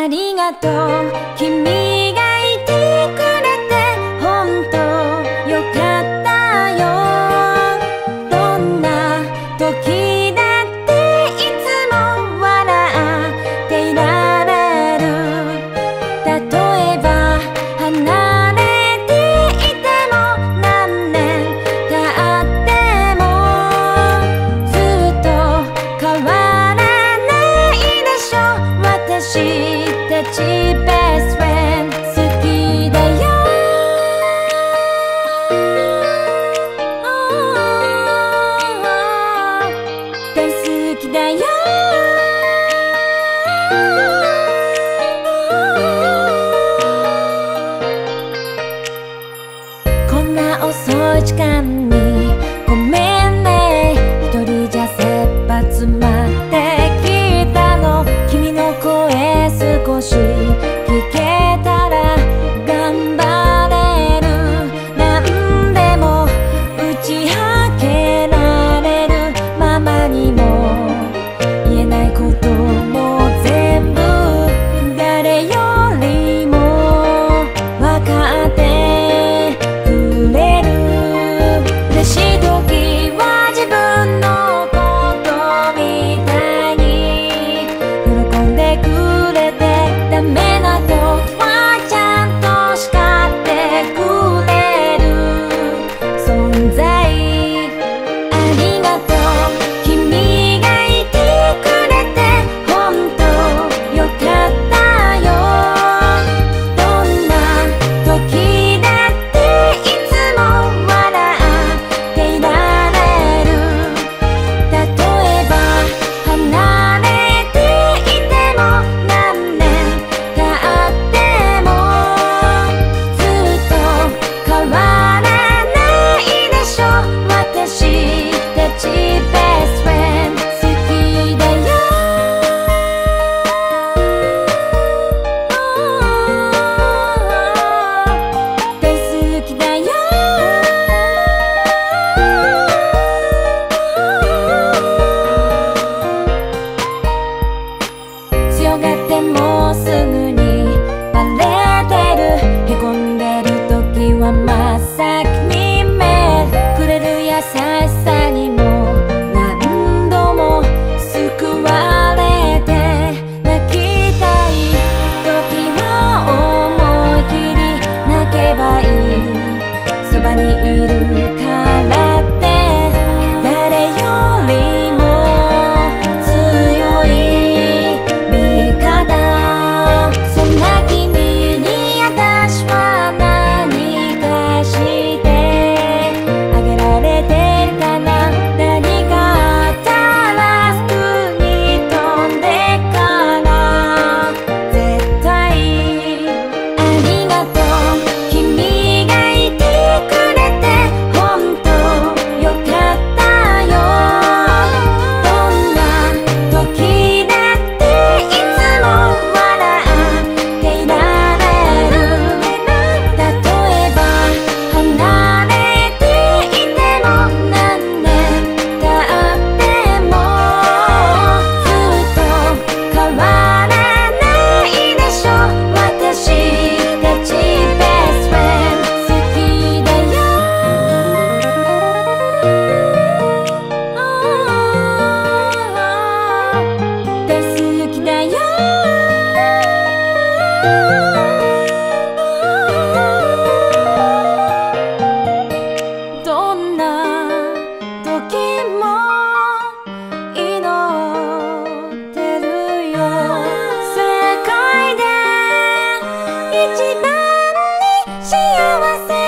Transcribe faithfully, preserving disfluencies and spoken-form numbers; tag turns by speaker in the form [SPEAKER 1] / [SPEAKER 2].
[SPEAKER 1] ありがとう君がいてくれて本当よかったよ。どんな時だっていつも笑っていられる。例えば離れていても何年経ってもずっと変わらないでしょ。私たちベストフレンド好きだよ。大好きだよ。こんな遅い時間にごめんね。一人じゃ切羽詰まってきたの。君の声少し聞けたら頑張れる。何でも打ち明けられる。ママにも言えないことも全部誰よりも分かってくれる。嬉しい時は自分のことみたいに喜んでくれて、ダメな時はちゃんと叱ってくれる存在。ありがとう君がいてくれて本当よかったよ。どんな時だっていつも笑っていられる。例えば離れていても何年経ってもずっと変わらないでしょ。私たちベストフレンド好きだよ。大好きだよ。強がってもすぐにバレてる。へこんでる時は真っ先に目くれる。優しさにも何度も救われて泣きたい時は思い切り泣けばいい。そばにいるからって誰よりも強い味方。そんな君に私は何かしてあげられてるかな。何かあったらすぐに飛んでから絶対。ありがとう君がいてくれて本当よかったよ。どんな時だっていつも笑っていられる。例えば離れていても何年経ってもずっと変わらないでしょ。私たちベストフレンド好きだよ。大好きだよ。どんな時も祈ってるよ。世界で一番に幸せ